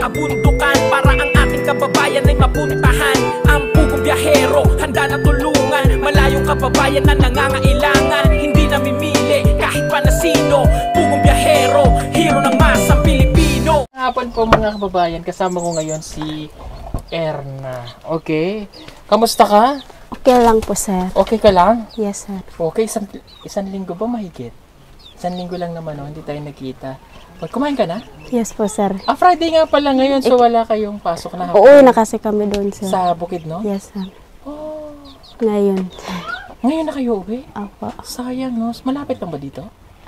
kabundukan para ang ating kababayan ay mapuntahan. Ang pugong biyahero, handa na tulungan malayong kababayan na nangangailangan. Hindi namimili kahit pa na sino. Pugong biyahero, hero ng masang Pilipino. Hapon po mga kababayan, kasama ko ngayon si Erna. Okay, kamusta ka? Okay lang po, sir. Okay ka lang? Yes, sir. Okay, isang linggo ba mahigit? Isang linggo lang naman, oh, hindi tayo nagkita. Kumain ka na? Yes po, sir. Friday nga pala ngayon, so wala kayong pasok na hapon. Uuwi na kasi kami doon, sir. Sa bukid, no? Yes, sir. Oh. Ngayon. Ngayon na kayo uwi? Opo. Sayang, no? Malapit lang ba dito?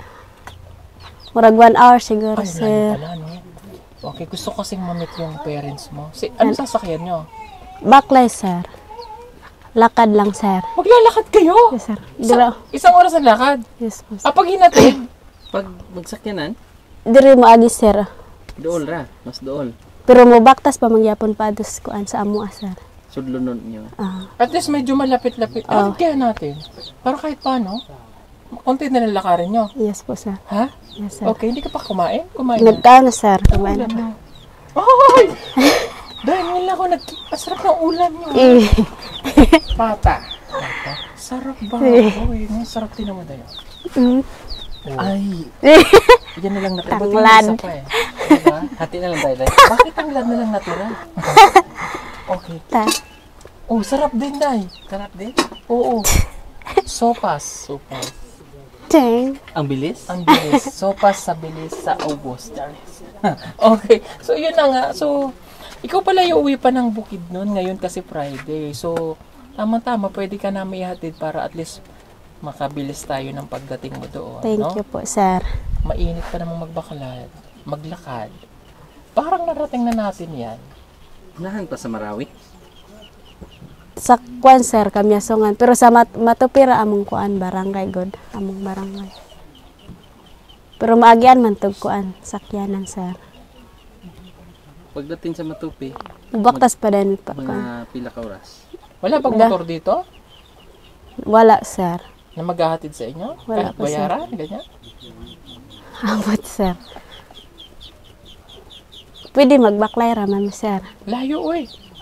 Murag 1 hour siguro, Ay, sir. pala, no? Okay, gusto ko kasing mamit yung parents mo. Ano sasakyan nyo? Baklay, sir. Lakad lang, sir. Maglalakad kayo? Yes, sir. Isang oras ang lakad? Yes po, sir. Pag hinatid? Pag magsakyanan? Diri mo agi, sir. Dool ra, mas dool. Pero mo baktas pa magyapon pa dos kuan sa amo, sir. Sudlunon nyo. Ah. At least medyo malapit-lapit. Kaya natin. Para kahit paano, konti na lang lakarin nyo. Yes po, sir. Ha? Yes, sir. Okay, hindi ka pa kumain? Kumain na. Nagkaon na, sir. Kumain na. Ay! Dahil nila ako nagkasarap ng ulam nyo. Pata. Sarap ba? Uy, sarap din naman tayo. Ay. Yan na lang natira. Tanglad. Isa pa eh. Diba? Hati na lang tayo. Bakit tanglad na lang natira? Okay. Oh, sarap din, Day. Sarap din? Oo. Sopas. Sopas. Dang. Ang bilis? Ang bilis. Sopas sa bilis sa ubos. Okay. So, yun na nga. So, ikaw pala yung uwi pa ng bukid nun. Ngayon kasi Friday. So, tama-tama. Pwede ka namin ihatid para at least makabilis tayo ng pagdating mo doon. Thank you po, sir. Mainit pa namang maglakad. Parang narating na natin yan. Unahan pa sa Marawi? Sa kuan, sir, Kamyasungan. Pero sa Matupira among kuan, barangay god. Among barangay. Pero maagian man tug kuan, sakyanan, sir. Pagdating sa Matupi, Baktas pa din pa kuan. mga pila ka oras. Wala pag motor dito Wala, sir. na maghahatid sa inyo? Wala Kahit pa, sir. bayaran, ganyan? Ambot, sir. Pwede magbaklay raman, sir. Layo, uy.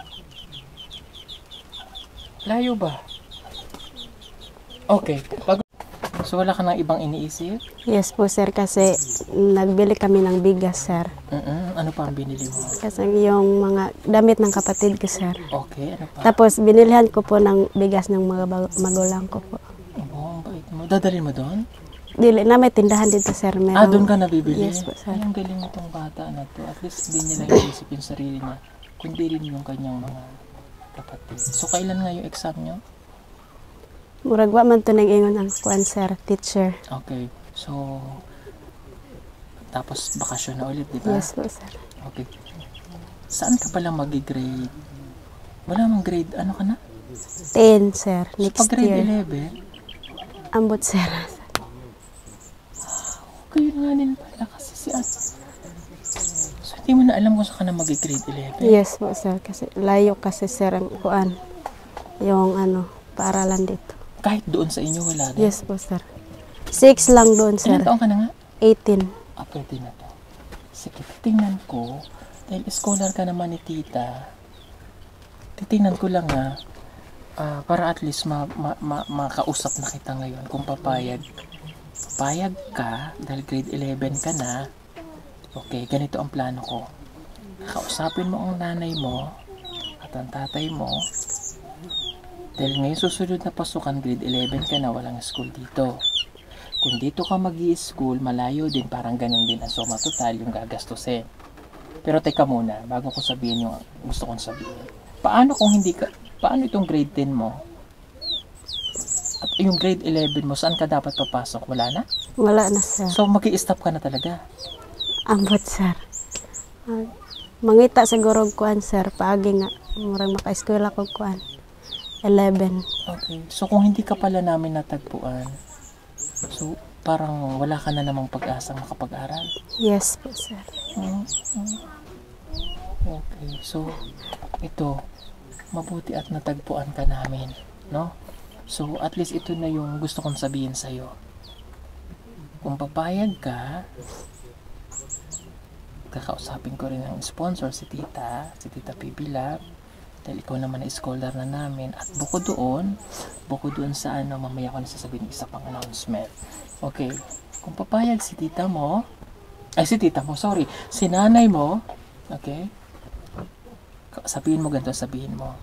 Layo ba? Okay. So, wala ka nang ibang iniisip? Yes po, sir, kasi nagbili kami ng bigas, sir. Ano pa ang binili mo? Kasi yung mga damit ng kapatid ko, sir. Okay, ano pa? Tapos, binilhan ko po ng bigas ng mga magulang ko po. Oh, ang bait mo. Dadalhin mo doon? Dili na may tindahan dito, sir. Merong, Doon ka nabibili? Yes po, sir. Ay, ang galing itong bata na to. At least hindi niya lang iisip yung sarili niya, kundi rin yung kanyang mga kapatid. So, kailan nga yung exam niyo? Murag wa man to nang ingon ang kuan, sir, teacher. Okay. So, tapos bakasyon na ulit, di ba? Yes po, sir. Okay. Saan ka pala mag-grade? Wala mong grade, ano ka na? 10, sir. So, Next pag grade year. 11, Ambot, sir. kayo nga din pala kasi si Ate. So, hindi mo na alam kung saan ka na mag-grade 11? Yes po, sir. Kasi layo kasi, sir, ang kuan. Yung paaralan dito. Kahit doon sa inyo, wala na? Yes po, sir. 6 lang doon, sir. Ilan taong ka na nga? 18. Pwede na to. Sige, titingnan ko. Dahil scholar ka naman ni tita, titingnan ko lang para at least makausap na kita ngayon kung papayag. Papayag ka, dahil grade 11 ka na. Okay, ganito ang plano ko. Kausapin mo ang nanay mo at ang tatay mo. Dahil ngayon susunod na pasukan, grade 11 ka na, walang school dito. Kung dito ka mag-i-school, malayo din, parang ganun din ang suma total yung gagastusin. Pero teka muna, bago ko sabihin yung gusto kong sabihin. Paano itong grade 10 mo? At yung grade 11 mo, saan ka dapat papasok? Wala na? Wala na, sir. So, mag-i-stop ka na talaga? Ambot, sir. Mangita siguro kuan, sir. Paagi nga. Murang maka-eskwela ko kuan. 11. Okay. So, kung hindi ka pala namin natagpuan, so, parang wala ka na namang pag-asang makapag-aral? Yes po, sir. Okay. So, ito, mabuti at natagpuan ka namin, no? So, at least ito na yung gusto kong sabihin sa'yo. Kung papayag ka, kakausapin ko rin ang sponsor, si Tita Pibilab. Dahil ikaw naman na scholar na namin. At bukod doon sa ano, mamaya ko na sasabihin isa pang announcement. Okay, kung papayag si nanay mo, okay, sabihin mo ganito, sabihin mo.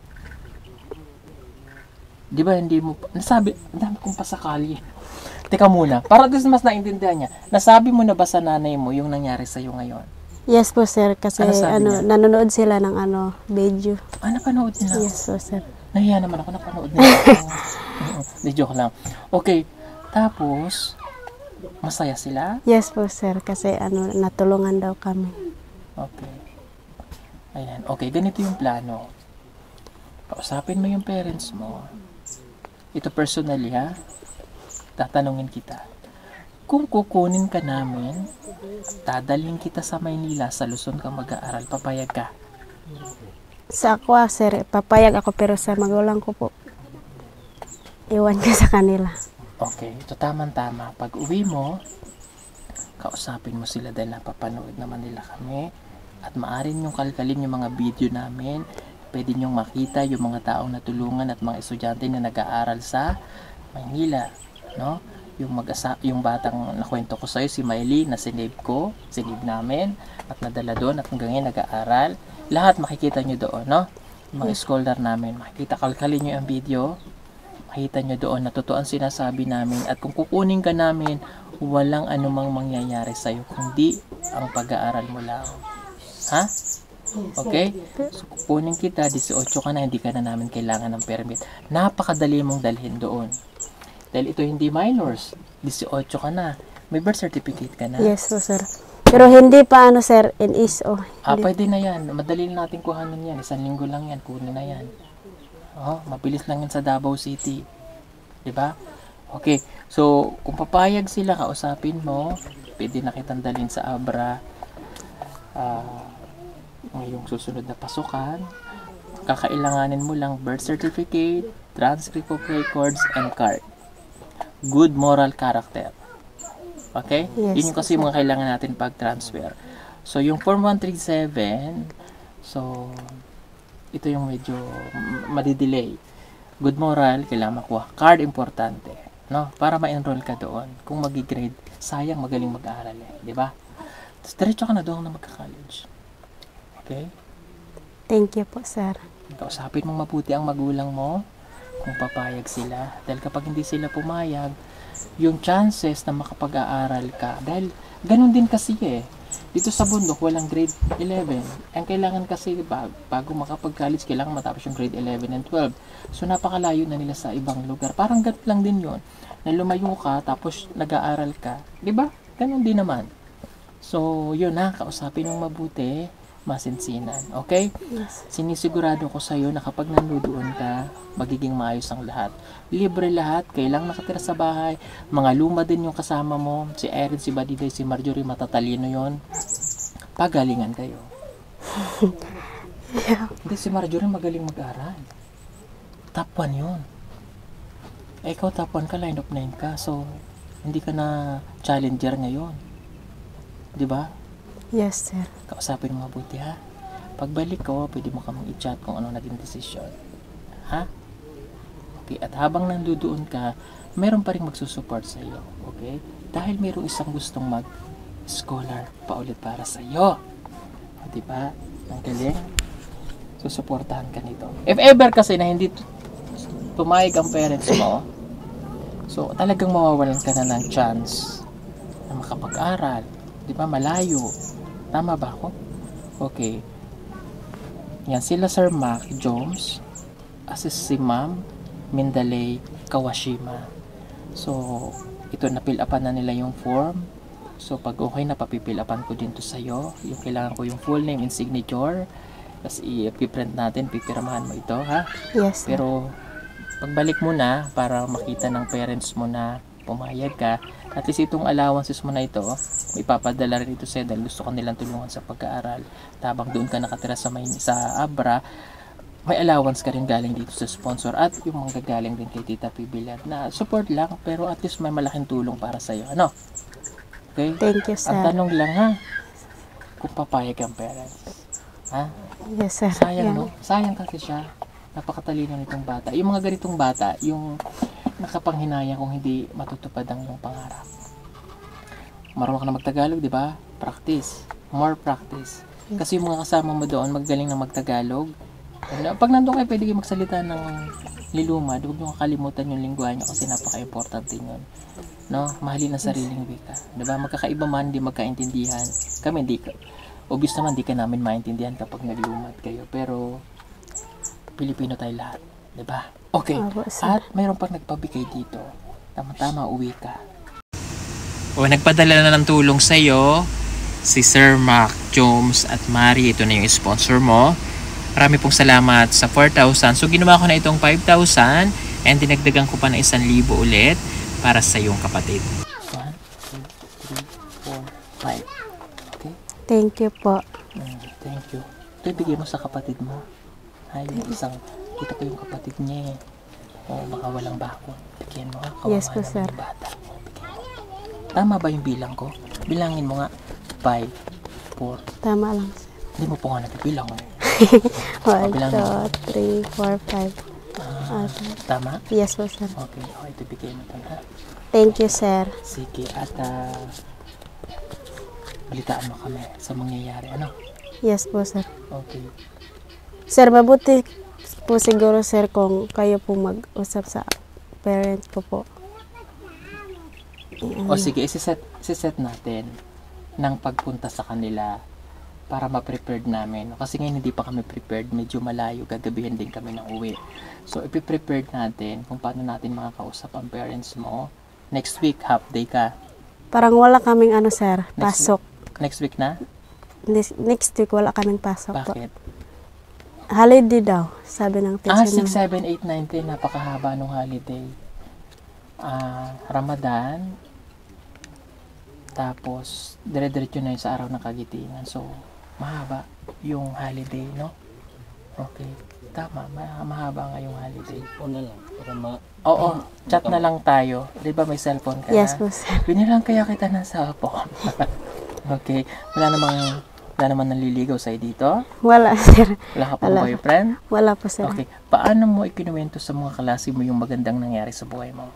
Di ba hindi mo, nasabi, ang dami kong pasakali. Teka muna, para mas naintindihan niya, nasabi mo na ba sa nanay mo yung nangyari sa'yo ngayon? Yes po, sir. Kasi Ano sabi niya? nanonood sila ng video. Napanood nila? Yes po, sir. Nahiya naman ako, napanood nila. Di joke lang. Okay, tapos, masaya sila? Yes po, sir. Kasi natulungan daw kami. Okay. Ayan. Okay, ganito yung plano. Kausapin mo yung parents mo. Ito personally, ha? Tatanungin kita. Kung kukunin ka namin, dadalhin kita sa Maynila, sa Luzon ka mag-aaral, papayag ka? Sa ako, sir, papayag ako, pero sa magulang ko po, iwan ko sa kanila. Okay, ito tamang-tama. Pag uwi mo, kausapin mo sila dahil napapanood naman nila kami. At maaari niyong kalkalin yung mga video namin. Pwede niyong makita yung mga taong natulungan at mga estudyante na nag-aaral sa Maynila. No? Yung batang nakwento ko sa'yo, si Miley, na sinave namin, at nadala doon, at hanggang ngayon nag-aaral. Lahat makikita nyo doon, no? Yung mga scholar namin, makikita, kalkalin nyo ang video, makita nyo doon na totoo ang sinasabi namin, at kung kukunin ka namin, walang anumang mangyayari sa'yo, kundi ang pag-aaral mo lang. Ha? Okay? So, kukunin kita, 18 ka na, hindi ka na namin kailangan ng permit. Napakadali mong dalhin doon. Dahil ito hindi minors, 18 ka na. May birth certificate ka na. Yes po, sir. Pero hindi pa sir, NSO. Pwede na yan. Madali na natin kuhanan yan. 1 linggo lang yan. Kunin na yan. Mabilis lang yan sa Davao City. Diba? Okay. So, kung papayag sila, kausapin mo, pwede na kitang dalhin sa Abra. Ngayong susunod na pasukan. Kakailanganin mo lang birth certificate, transcript of records, and card. Good moral character. Okay? Yes, Yun yung kasi mga kailangan natin pag-transfer. So, yung Form 137, so, ito yung medyo madidelay. Good moral, kailangan makuha. Card, importante. No? Para ma-enroll ka doon. Kung mag-grade, sayang magaling mag-aaral eh. Diba? Tapos, diretso ka na doon na magka-college. Okay? Thank you po, sir. Kausapin mong mabuti ang magulang mo kung papayag sila. Dahil kapag hindi sila pumayag, yung chances na makapag-aaral ka, dahil ganun din kasi dito sa bundok walang grade 11. Ang kailangan kasi bago makapag-college, kailangan matapos yung grade 11 and 12. So napakalayo na nila sa ibang lugar. Parang ganun lang din yon, na lumayo ka tapos nag-aaral ka. Diba? Ganun din naman. So yun kausapin mong mabuti, masinsinan. Okay? Yes. Sinisigurado ko sa'yo na kapag nandoon ka, magiging maayos ang lahat. Libre lahat, kailang nakatira sa bahay, mga luma din yung kasama mo, si Erin, si Badiday, si Marjorie, matatalino yon. Pagalingan kayo. Yeah. Hindi, si Marjorie magaling mag-aral. Top 1 yun. Ikaw top 1 ka, line of 9 ka, so hindi ka na challenger ngayon. Diba? Yes, sir. Kausapin mo mabuti, ha? Pagbalik ko, pwede mo kamang i-chat kung ano naging desisyon. Ha? Okay, at habang nandoon ka, meron pa rin magsusupport sa iyo. Okay? Dahil mayroong isang gustong mag-scholar paulit para sa iyo. Diba? Ang galing. Susuportahan ka nito. If ever kasi na hindi pumayag ang parents mo, so talagang mawawalan ka na ng chance na makapag-aral. Diba? Malayo. Tama ba ako? Okay. Yan sila Sir Mac Jones, assist si Ma'am Mindalay Kawashima. So, ito na-fill upan na nila yung form. So, pag okay na, papipill upan ko din to sa'yo. Yung kailangan ko yung full name and signature. Tapos i-print natin, pipirmahan mo ito, ha? Yes, sir. Pero, pagbalik mo na, para makita ng parents mo na pumayag ka, at least itong allowances mo na ito, may papadala rin ito sa'yo dahil gusto ka nilang tulungan sa pag-aaral. Tabang doon ka nakatira sa Abra, may allowance ka rin galing dito sa sponsor at yung mga galing din kay Tita Pibilad na support lang, pero at least may malaking tulong para sa'yo. Ano? Okay? Thank you, sir. Ang tanong lang kung papayag ang parents. Ha? Yes, sir. Sayang, Yan. no? Sayang kasi siya. Napakatalino nitong bata. Yung mga ganitong bata, yung nakapanghinaya kung hindi matutupad ang iyong pangarap. Marunong ka na magtagalog, di ba? Practice. More practice. Kasi yung mga kasama mo doon, magaling na magtagalog. Pag nandun kayo, pwede kayo magsalita ng lilumad. Huwag nyo kakalimutan yung lingwahe nyo kasi napaka-importante yun. No? Mahalin ang sariling wika. Diba? Magkakaiba man, di magkaintindihan. Kami, di ka. Obvious naman, di ka namin maintindihan kapag naglumad kayo. Pero, Pilipino tayo lahat. Diba? Okay. Opo, sir. At mayroon pang nagpabigay dito. Tama-tama, uwi ka. O, nagpadala na ng tulong sa'yo si Sir Mac Jones at Mari. Ito na yung sponsor mo. Marami pong salamat sa 4,000. So, ginawa ko na itong 5,000 and dinagdagan ko pa na 1,000 ulit para sa iyong kapatid. 1, 2, 3, 4, 5. Okay? Thank you po. Thank you. Ito ibigay mo sa kapatid mo. Ay, yung isang, kita ko yung kapatid niya eh. O, baka walang bakon. Bigyan mo ha. Kawawa Yes po, naman sir. yung bata. Bigyan mo. Tama ba yung bilang ko? Bilangin mo nga. 5, 4. Tama lang, sir. Hindi mo po nga nabibilang eh. 1, bilang 2, 3, 4, 5. Tama? Yes po, sir. Okay, okay. Ito bigay mo ito ha. Thank you, sir. Sige, at balitaan mo kami sa mangyayari. Ano? Yes po, sir. Okay. Sir, mabuti po siguro, sir, kung kayo po mag-usap sa parents ko po. O sige, isiset natin ng pagpunta sa kanila para ma-prepared namin. Kasi ngayon hindi pa kami prepared, medyo malayo, gagabihin din kami ng uwi. So, ipiprepared natin kung paano natin makakausap ang parents mo. Next week, half day ka. Parang wala kaming ano, sir, pasok. Next week na? Next week wala kaming pasok po. Bakit? Holiday daw, sabi ng teacher 6, namin. 7, 8, 9, 10, napakahaba ng holiday. Ramadan, tapos dire-diretso na yun sa araw ng kagitingan. So, mahaba yung holiday, no? Okay. Tama, mahaba nga yung holiday. Oo, chat na lang tayo. Di ba may cellphone ka Yes na? po, sir. Binilang kaya kita ng cellphone. Okay. Wala naman nanliligaw sa'yo dito? Wala, sir. Wala ka pang boyfriend? Wala po, sir. Okay. Paano mo ikinuwento sa mga klase mo yung magandang nangyari sa buhay mo?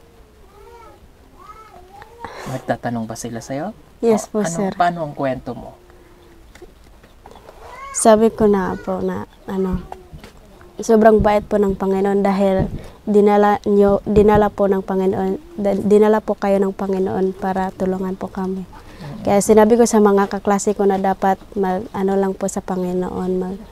Nagtatanong ba sila sa'yo? Yes po, sir. Paano ang kwento mo? Sabi ko na po na sobrang bait po ng Panginoon dahil dinala po ng Panginoon, dinala po kayo ng Panginoon para tulungan po kami. Kaya sinabi ko sa mga kaklase ko na dapat lang po sa Panginoon,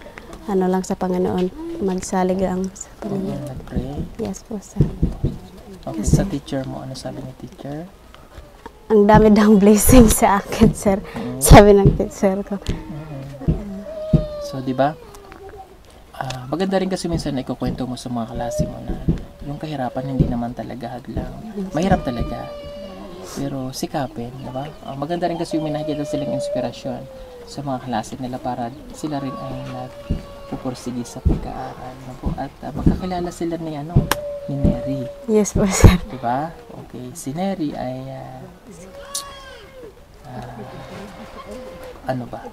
magsalig lang sa Panginoon. Nag-pray? Yes po, sir. Okay. Sa teacher mo, ano sabi ni teacher? Ang dami daw blessing sa akin, sir. Sabi ng teacher ko. So, di ba? Maganda rin kasi minsan na ikukwento mo sa mga klase mo na yung kahirapan hindi naman talaga hadlang. Mahirap talaga. Pero sikapin, di ba? Maganda rin kasi yung may nakikita silang inspirasyon sa mga klase nila para sila rin ay nagpupursige sa pagkaaral. At magkakilala sila ni Neri. Yes po, sir. Di ba? Okay. Si Neri ay ano ba?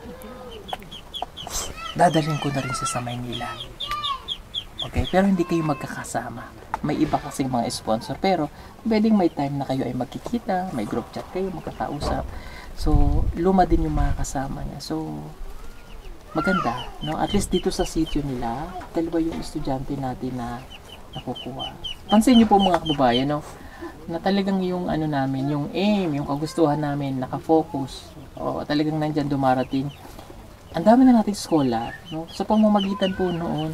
Dadalhin ko na rin siya sa Maynila. Okay? Pero hindi kayo magkakasama. May iba kasing mga sponsor. Pero, pwedeng may time na kayo ay magkikita, may group chat kayo, magkakausap. So, luma din yung mga kasama niya. So, maganda. No? At least dito sa sitio nila, dalawa yung estudyante natin na nakukuha. Pansin niyo po mga kababayan, no? Na talagang yung namin, yung aim, yung kagustuhan namin, nakafocus. O, talagang nandyan dumarating. Ang dami na nating scholar, no? Sa pamamagitan po noon,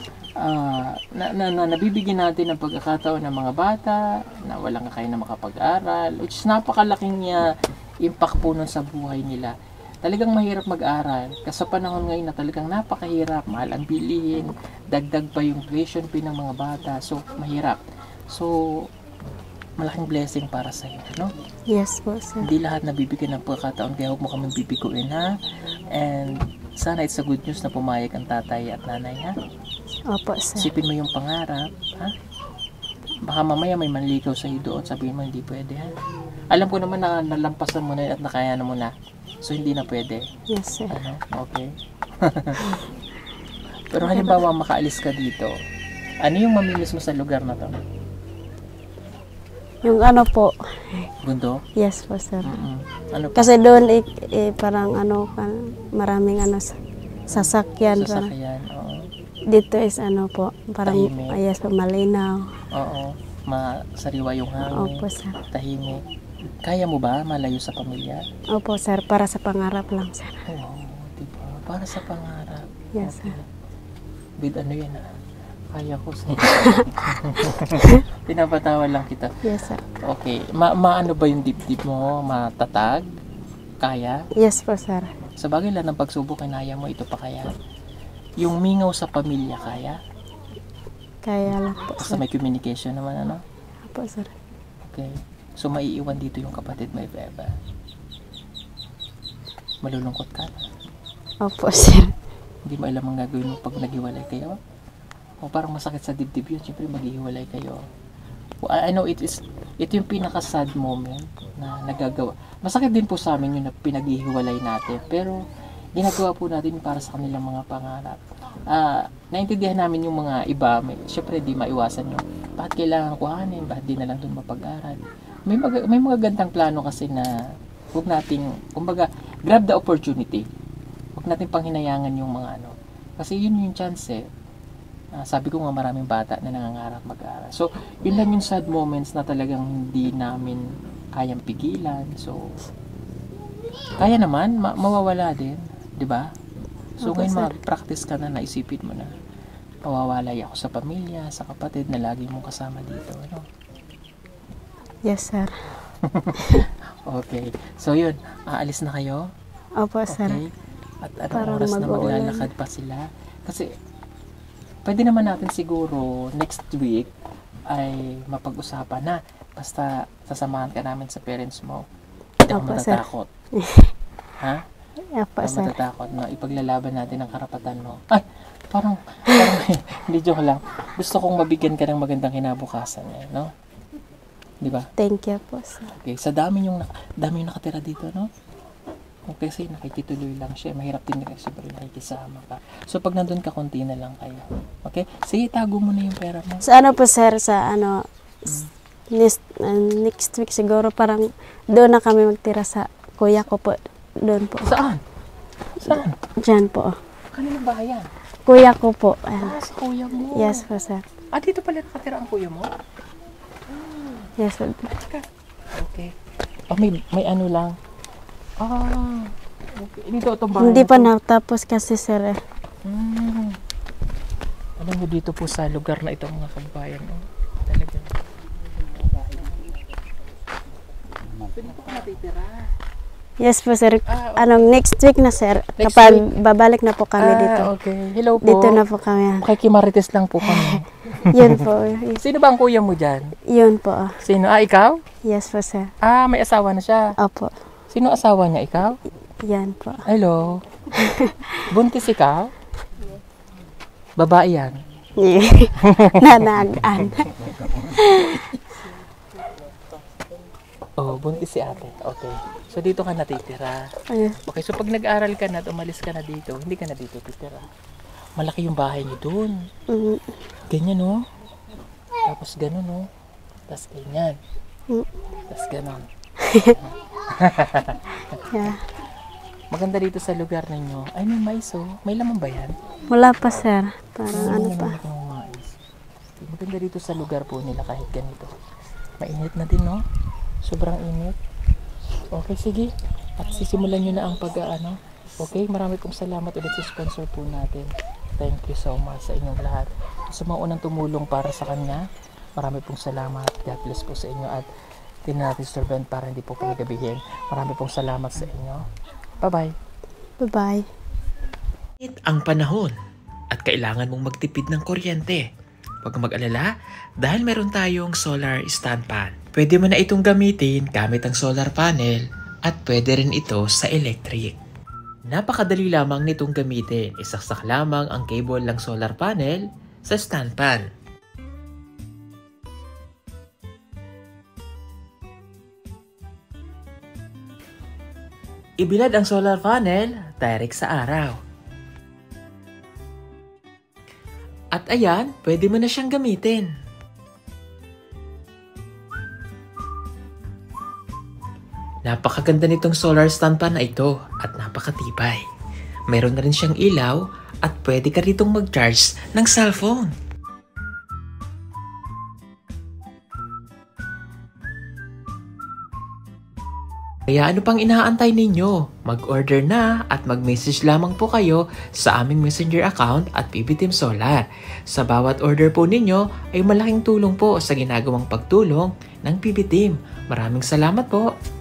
nabibigyan natin ng pagkakataon ng mga bata na walang kaya na makapag-aral, which is napakalaking impact po nun sa buhay nila. Talagang mahirap mag-aral. Kasi sa panahon ngayon na talagang napakahirap, mahal ang bilihin, dagdag pa yung tuition fee ng mga bata. So, mahirap. So, malaking blessing para sa iyo, no? Yes po, sir. Hindi lahat nabibigyan ng pagkakataon, kaya huwag mo kami bibiguin, ha? And sana it's a good news na pumayag ang tatay at nanay, ha? Opo, sir. Isipin mo yung pangarap, ha? Baka mamaya may manlikaw sa'yo doon, sabihin mo hindi pwede ha. Alam ko naman na nalampasan mo na yun at nakayanan mo na. So hindi na pwede. Yes, sir. Ano? Okay. Pero halimbawa makaalis ka dito, ano yung mamimiss mo sa lugar na to? Yung ano po, Bundok? yes po, sir. Ano pa? Kasi doon, parang ano, maraming ano, sasakyan. Parang, Sasakyan, oo. dito is ano po, parang, Tahimik. yes po, malinaw. Oo. Masariwa yung hangin. Opo, sir. Tahimik. Kaya mo ba malayo sa pamilya? Opo, sir, para sa pangarap lang, sir. Oo, diba? Para sa pangarap. Yes, sir. With ano yan ah? Kaya ko sa pinapatawa lang kita. Yes, sir. Okay. Maano ba yung dibdib mo? Matatag? Kaya? Yes po, sir. Sa bagay lang ng pagsubok, kinaya mo, ito pa kaya? Yung mingaw sa pamilya, kaya? Kaya lang po, Basta sir. may communication naman, ano? Opo, sir. Okay. So, maiiwan dito yung kapatid mo, if ever. Malulungkot ka na. Opo, sir. Hindi mo alam ang gagawin mo pag naghiwalay kayo. O parang masakit sa dibdib yun. Siyempre, maghihiwalay kayo. I know ito yung pinaka-sad moment na nagagawa. Masakit din po sa amin yun na pinaghihiwalay natin. Pero, ginagawa po natin para sa kanilang mga pangarap. Naintindihan namin yung mga iba. Siyempre, di maiwasan yung bakit kailangan kuhanin, bakit di na lang doon mapag-aral. May mga gandang plano kasi na huwag nating, kumbaga, grab the opportunity. Huwag nating panghinayangan yung mga ano. Kasi yun yung chance eh. Sabi ko nga maraming bata na nangangarap mag-aaral. So, yun lang yung sad moments na talagang hindi namin kayang pigilan. So, kaya naman, mawawala din. 'Di ba? So, Okay, ngayon sir. mag-practice ka na, naisipin mo na. Mawawalay ako sa pamilya, sa kapatid na lagi mong kasama dito. Ano? Yes, sir. Okay. So, yun. Aalis na kayo? Opo, sir. Okay. At anong Parang oras na mag-uulan. maglalakad pa sila? Kasi, pwede naman natin siguro next week ay mapag-usapan na. Basta sasamahan ka namin sa parents mo. Hindi ako Opo, sir. matatakot. Ha? Opo, Hindi ako sir. matatakot na ipaglalaban natin ang karapatan mo. Ay! Parang hindi joke lang. Gusto kong mabigyan ka ng magandang kinabukasan eh, no? Di ba? Thank you po, sir. Okay, sa dami yung nakatira dito, no? Okay, kasi nakikituloy lang siya. Mahirap din kasi pero nakikisama ka. So, pag nandun ka, konti na lang kayo. Okay? Sige, tago mo na yung pera mo. Sa ano po, sir, sa ano, next week siguro parang doon na kami magtira sa kuya ko po. Doon po. Saan? Saan? Diyan po. Kaninong bahay yan? Kuya ko po. Ayan. Sa kuya mo. Yes po, sir. Dito pala nakatira ang kuya mo? Yes po. Okay. May ano lang. Okay. Dito itong bahay. Hindi na pa to. natapos kasi, sir. Alam mo dito po sa lugar na ito mga kabayan. Oh. Talaga. Pwede po ka natitira. Yes po, sir. Okay. Anong next week na, sir. Next Kapag week? babalik na po kami dito. Okay. Hello po. Dito na po kami. Makikimarites lang po kami. Yun po. Sino ba ang kuya mo dyan? Yun po. Sino? Ikaw? Yes po, sir. May asawa na siya. Opo. Sino asawa niya? Ikaw? Yan po. Hello? Buntis ikaw? Babae yan? Nanagaan. Buntis si ate. Okay. So, dito ka natitira. Ayun. Okay, so pag nag-aral ka na at umalis ka na dito, hindi ka na dito titira. Malaki yung bahay niyo doon. Mm. Ganyan, no? Tapos ganun, no? Tapos ganyan. Tapos ganun. Yeah. Maganda dito sa lugar ninyo. Ay, may mais, oh. May laman ba yan? Wala pa, sir. Parang ano May pa. laman akong mais. Maganda dito sa lugar po nila kahit ganito. Mainit na din, no? Sobrang init. Okay, sige. At sisimulan nyo na ang pag-ano. Okay, marami pong salamat ulit sa sponsor po natin. Thank you so much sa inyong lahat. Sa mga unang tumulong para sa kanya, marami pong salamat. God bless po sa inyo at din natin servant para hindi po kami gabihin. Marami pong salamat sa inyo. Bye-bye. Bye-bye. Ang panahon at kailangan mong magtipid ng kuryente. Huwag kang mag-alala dahil meron tayong solar stand fan. Pwede mo na itong gamitin gamit ang solar panel at pwede rin ito sa electric. Napakadali lamang nitong gamitin. Isaksak lamang ang cable ng solar panel sa stand fan. Ibilad ang solar panel direct sa araw. At ayan, pwede mo na siyang gamitin. Napakaganda nitong solar stand pan na ito at napakatibay. Meron na rin siyang ilaw at pwede ka ritong mag-charge ng cellphone. Kaya ano pang inaantay ninyo? Mag-order na at mag-message lamang po kayo sa aming messenger account at PB Team Solar. Sa bawat order po ninyo ay malaking tulong po sa ginagawang pagtulong ng PB Team. Maraming salamat po!